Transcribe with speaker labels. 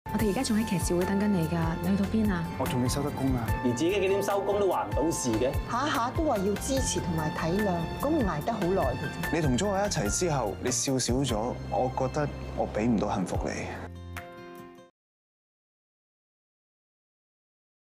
Speaker 1: 我哋而家仲喺騎士會等緊你㗎，你去到邊啊？
Speaker 2: 我仲未收得工啊！
Speaker 3: 而自己幾點收工都話唔到事嘅。
Speaker 4: 下下都話要支持同埋體諒，咁捱得好耐嘅啫。
Speaker 2: 你同咗我一齊之後，你笑少咗，我覺得我俾唔到幸福你。